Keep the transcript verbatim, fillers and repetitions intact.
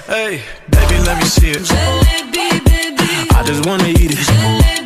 Hey, baby, let me see it. Jalebi, baby. I just wanna eat it. Jalebi.